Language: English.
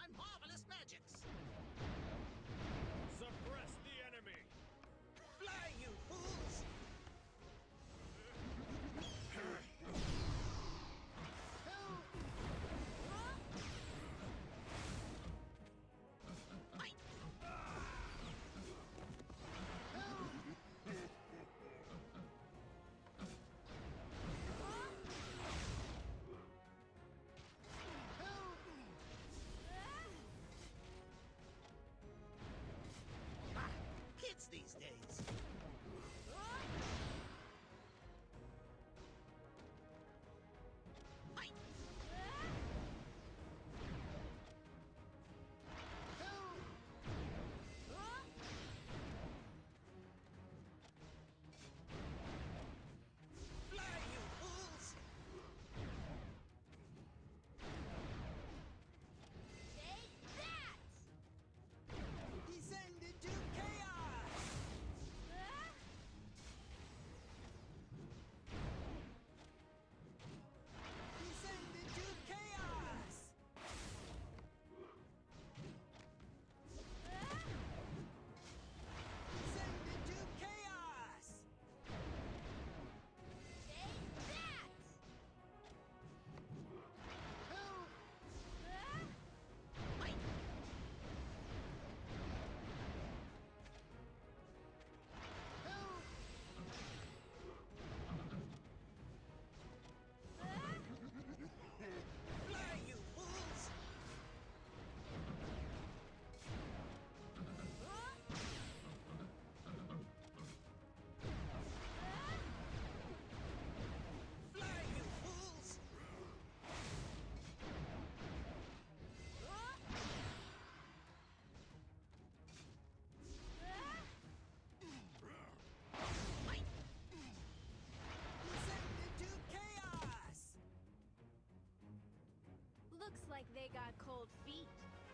my marvelous magics! Suppress the enemy! Fly, you fools! Kids these days. Fly, you fools! Take that! Descend into chaos! Descend into chaos! Descend into chaos! Take that! Fly, you fools! Fly, you fools! Descend into chaos! Looks like they got cold feet.